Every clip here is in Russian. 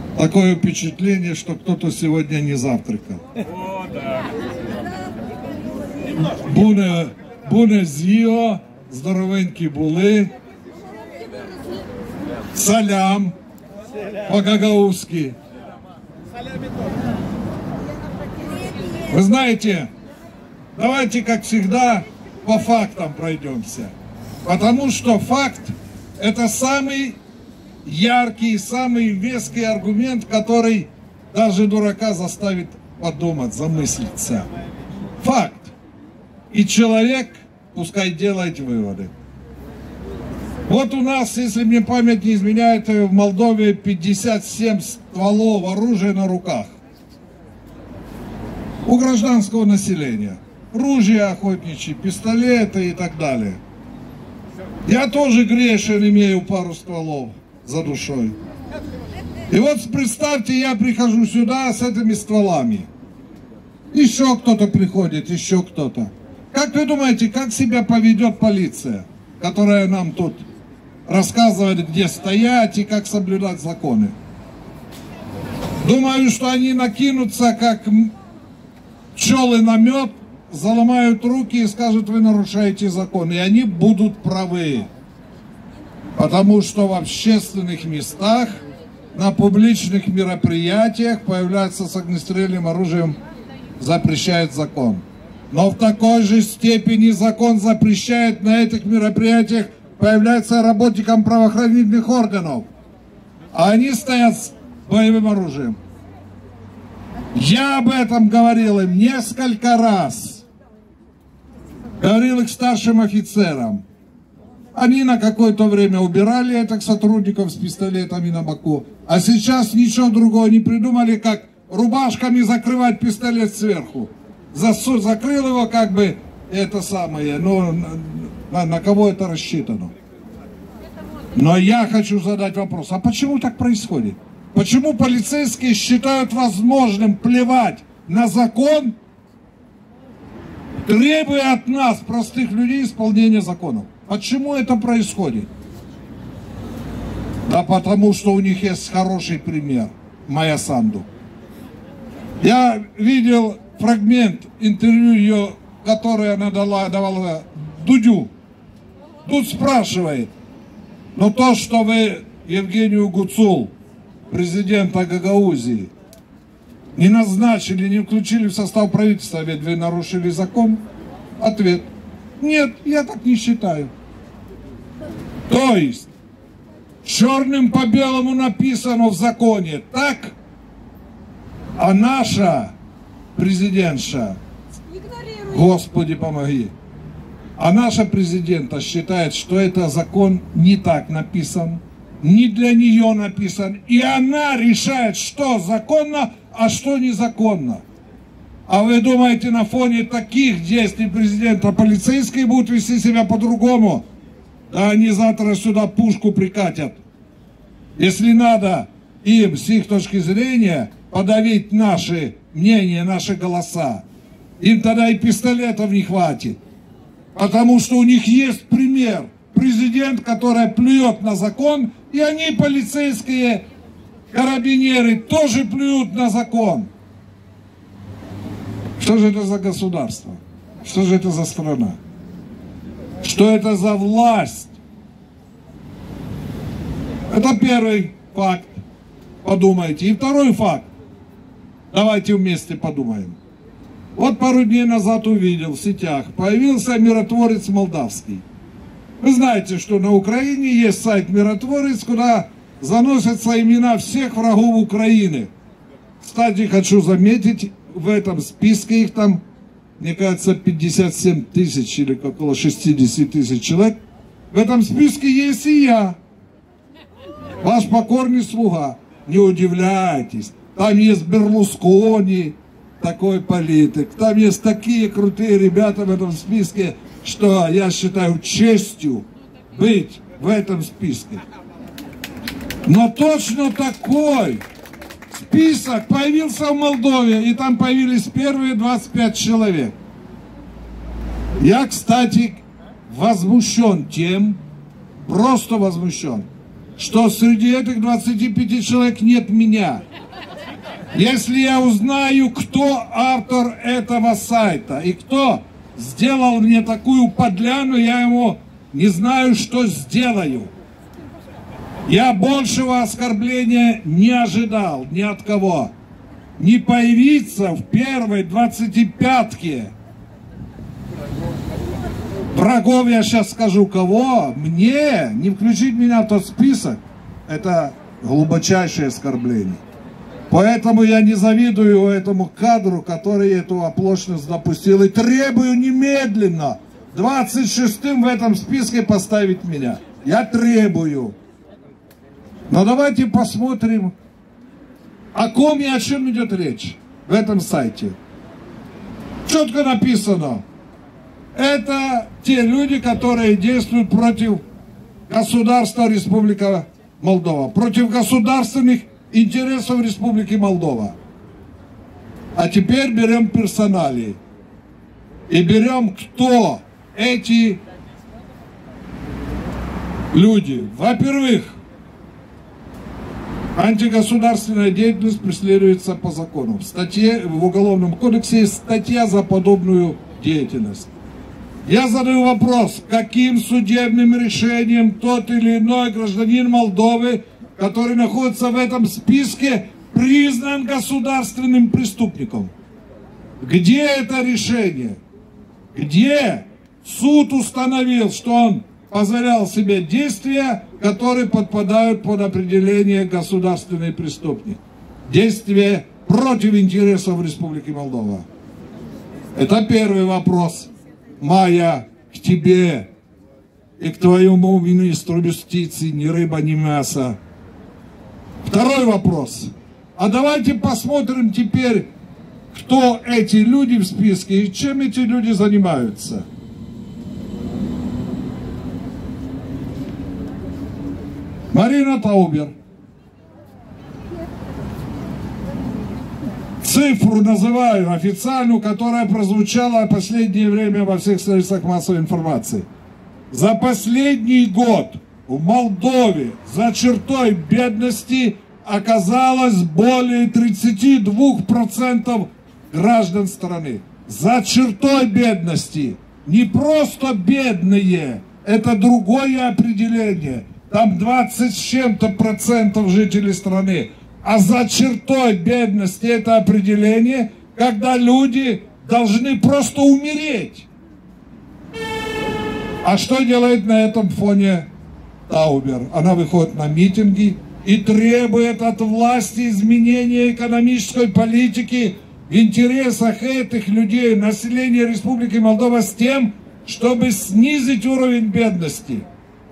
Такое впечатление, что кто-то сегодня не завтракал. О, да. Буне з'їо, здоровенькі були. Салям по-гагаузски. Вы знаете, давайте, как всегда, по фактам пройдемся. Потому что факт – это самый яркий, самый веский аргумент, который даже дурака заставит подумать, замыслиться. Факт. И человек пускай делает выводы. Вот у нас, если мне память не изменяет, в Молдове 57 стволов оружия на руках. У гражданского населения. Ружья охотничьи, пистолеты и так далее. Я тоже грешен, имею пару стволов за душой. И вот представьте, я прихожу сюда с этими стволами. Еще кто-то приходит, еще кто-то. Как вы думаете, как себя поведет полиция, которая нам тут рассказывает, где стоять и как соблюдать законы? Думаю, что они накинутся, как пчелы на мед, заломают руки и скажут: вы нарушаете закон. И они будут правы. Потому что в общественных местах, на публичных мероприятиях появляться с огнестрельным оружием запрещает закон. Но в такой же степени закон запрещает на этих мероприятиях появляться работникам правоохранительных органов. А они стоят с боевым оружием. Я об этом говорил им несколько раз. Говорил их старшим офицерам. Они на какое-то время убирали этих сотрудников с пистолетами на боку. А сейчас ничего другого не придумали, как рубашками закрывать пистолет сверху. Закрыл его как бы это самое, но на кого это рассчитано? Но я хочу задать вопрос, а почему так происходит? Почему полицейские считают возможным плевать на закон, требуя от нас, простых людей, исполнения законов? Почему это происходит? Да потому что у них есть хороший пример. Майя Санду. Я видел фрагмент интервью ее, которое она давала Дудю. Дуд спрашивает: но то, что вы Евгению Гуцул, президента Гагаузии, не назначили, не включили в состав правительства, ведь вы нарушили закон? Ответ: нет, я так не считаю. То есть черным по белому написано в законе так, а наша президентша, Господи помоги, а наша президента считает, что это закон не так написан, не для нее написан, и она решает, что законно, а что незаконно. А вы думаете, на фоне таких действий президента полицейские будут вести себя по-другому? Да они завтра сюда пушку прикатят. Если надо им с их точки зрения подавить наши мнения, наши голоса, им тогда и пистолетов не хватит. Потому что у них есть пример. Президент, который плюет на закон, и они, полицейские, карабинеры, тоже плюют на закон. Что же это за государство? Что же это за страна? Что это за власть? Это первый факт. Подумайте. И второй факт. Давайте вместе подумаем. Вот пару дней назад увидел в сетях, появился миротворец молдавский. Вы знаете, что на Украине есть сайт «Миротворец», куда заносятся имена всех врагов Украины. Кстати, хочу заметить, в этом списке их там, мне кажется, 57 тысяч или около 60 тысяч человек. В этом списке есть и я, ваш покорный слуга. Не удивляйтесь, там есть Берлускони, такой политик. Там есть такие крутые ребята в этом списке, что я считаю честью быть в этом списке. Но точно такой список появился в Молдове, и там появились первые 25 человек. Я, кстати, возмущен тем, просто возмущен, что среди этих 25 человек нет меня. Если я узнаю, кто автор этого сайта и кто сделал мне такую подляну, я ему не знаю, что сделаю. Я большего оскорбления не ожидал ни от кого. Не появиться в первой 25-ке врагов, я сейчас скажу кого, мне не включить меня в тот список, это глубочайшее оскорбление. Поэтому я не завидую этому кадру, который эту оплошность допустил, и требую немедленно 26-м в этом списке поставить меня. Я требую. Но давайте посмотрим, о ком и о чем идет речь в этом сайте. Четко написано. Это те люди, которые действуют против государства Республика Молдова, против государственных интересов Республики Молдова. А теперь берем персоналии. И берем, кто эти люди. Во-первых, антигосударственная деятельность преследуется по закону. В Уголовном кодексе есть статья за подобную деятельность. Я задаю вопрос, каким судебным решением тот или иной гражданин Молдовы, который находится в этом списке, признан государственным преступником? Где это решение? Где суд установил, что он позволял себе действия, которые подпадают под определение государственный преступник? Действия против интересов Республики Молдова. Это первый вопрос. Майя, к тебе и к твоему министру юстиции ни рыба, ни мясо. Второй вопрос. А давайте посмотрим теперь, кто эти люди в списке и чем эти люди занимаются. Марина Таубер. Цифру называю официальную, которая прозвучала в последнее время во всех средствах массовой информации. За последний год в Молдове за чертой бедности оказалось более 32% граждан страны. За чертой бедности. Не просто бедные, это другое определение. Там 20 с чем-то процентов жителей страны. А за чертой бедности это определение, когда люди должны просто умереть. А что делает на этом фоне Таубер? Она выходит на митинги и требует от власти изменения экономической политики в интересах этих людей, населения Республики Молдова, с тем, чтобы снизить уровень бедности,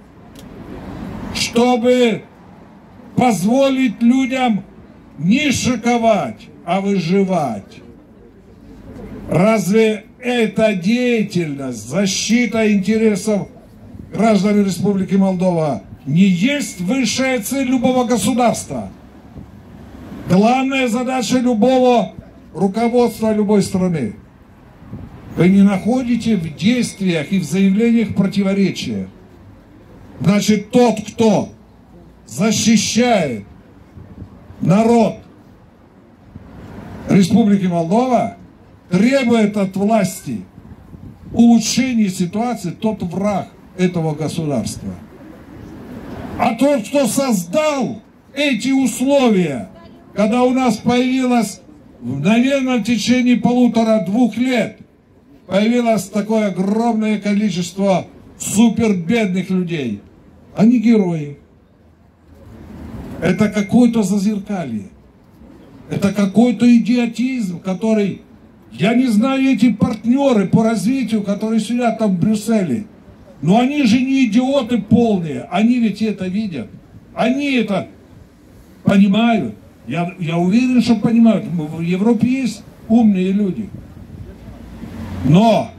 чтобы позволить людям не шоковать, а выживать. Разве эта деятельность, защита интересов граждан Республики Молдова не есть высшая цель любого государства? Главная задача любого руководства любой страны. Вы не находите в действиях и в заявлениях противоречия. Значит, тот, кто защищает народ Республики Молдова, требует от власти улучшения ситуации, тот враг этого государства. А тот, кто создал эти условия, когда у нас появилось, наверное, в течение 1,5-2 лет, появилось такое огромное количество супербедных людей, они герои. Это какое-то зазеркалье. Это какой-то идиотизм, который... Я не знаю, эти партнеры по развитию, которые сидят там в Брюсселе. Но они же не идиоты полные. Они ведь это видят. Они это понимают. Я уверен, что понимают. В Европе есть умные люди. Но...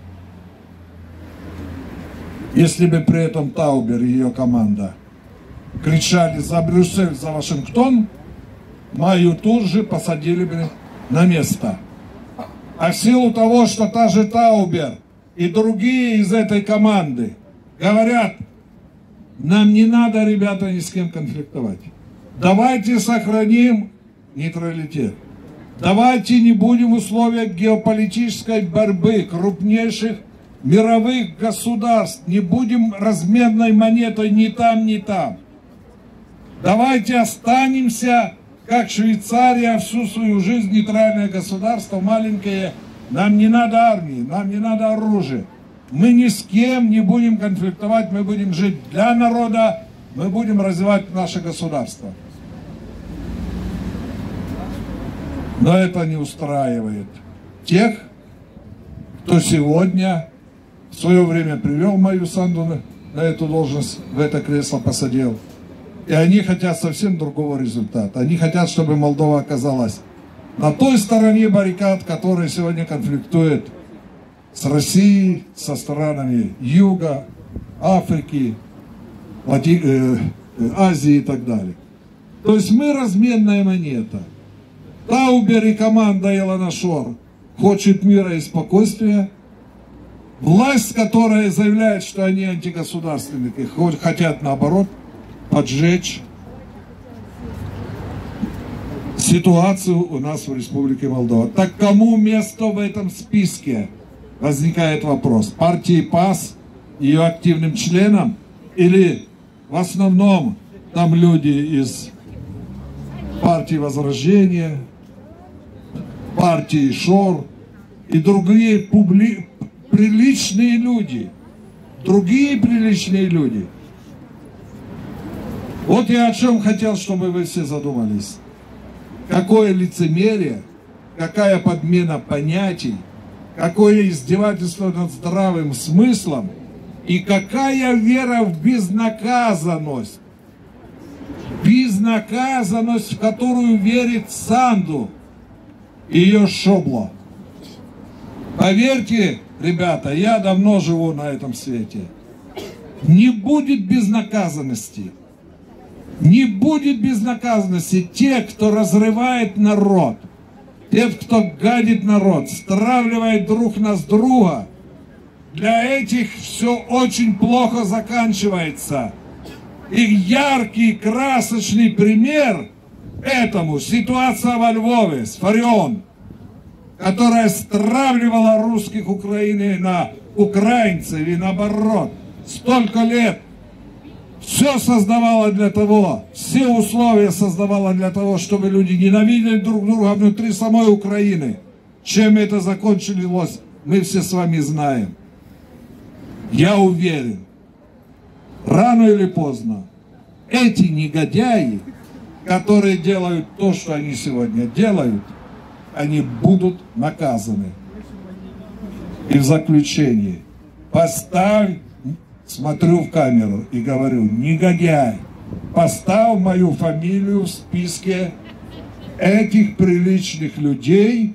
Если бы при этом Таубер и ее команда кричали за Брюссель, за Вашингтон, Майю тут же посадили бы на место. А в силу того, что та же Таубер и другие из этой команды говорят Нам не надо, ребята, ни с кем конфликтовать. Давайте сохраним нейтралитет. Давайте не будем в условиях геополитической борьбы крупнейших мировых государств, не будем разменной монетой ни там, ни там. Давайте останемся, как Швейцария, всю свою жизнь нейтральное государство, маленькое. Нам не надо армии, нам не надо оружия. Мы ни с кем не будем конфликтовать, мы будем жить для народа, мы будем развивать наше государство. Но это не устраивает тех, кто сегодня в свое время привел Майю Санду на эту должность, в это кресло посадил. И они хотят совсем другого результата. Они хотят, чтобы Молдова оказалась на той стороне баррикад, которая сегодня конфликтует с Россией, со странами Юга, Африки, Азии и так далее. То есть мы разменная монета. Таубер и команда Илона Шор хочет мира и спокойствия. Власть, которая заявляет, что они антигосударственники, хотят наоборот поджечь ситуацию у нас в Республике Молдова. Так кому место в этом списке? Возникает вопрос. Партии ПАС, ее активным членам, или в основном там люди из партии Возрождения, партии Шор и другие приличные люди. Другие приличные люди. Вот я о чем хотел, чтобы вы все задумались. Какое лицемерие, какая подмена понятий, какое издевательство над здравым смыслом и какая вера в безнаказанность. Безнаказанность, в которую верит Санду и ее шобло. Поверьте, ребята, я давно живу на этом свете. Не будет безнаказанности. Не будет безнаказанности. Те, кто разрывает народ, те, кто гадит народ, стравливает друг нас друга, для этих все очень плохо заканчивается. И яркий, красочный пример этому ситуация во Львове с Фарион, которая стравливала русских Украины на украинцев и наоборот. Столько лет все создавала для того, все условия создавала для того, чтобы люди ненавидели друг друга внутри самой Украины. Чем это закончилось, мы все с вами знаем. Я уверен, рано или поздно эти негодяи, которые делают то, что они сегодня делают, они будут наказаны. И в заключении поставь, смотрю в камеру и говорю: негодяй, поставь мою фамилию в списке этих приличных людей.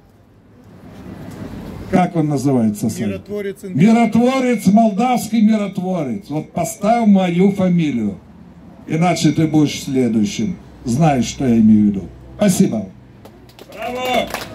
Как он называется? Миротворец. Миротворец, молдавский миротворец. Вот поставь мою фамилию. Иначе ты будешь следующим. Знаешь, что я имею в виду. Спасибо. Браво!